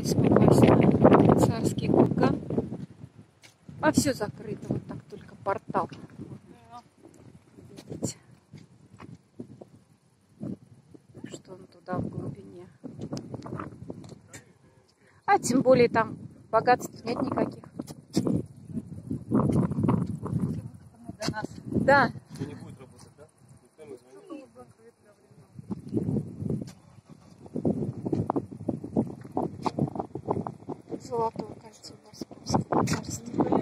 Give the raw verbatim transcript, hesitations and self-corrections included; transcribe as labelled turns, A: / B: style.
A: надеюсь попасть на Царский курган. А все закрыто, вот так только портал. Видите, что он туда в глубине. А тем более там богатств нет никаких. Да.
B: Не будет работать, да?
A: Золотого, кажется, Московского царства.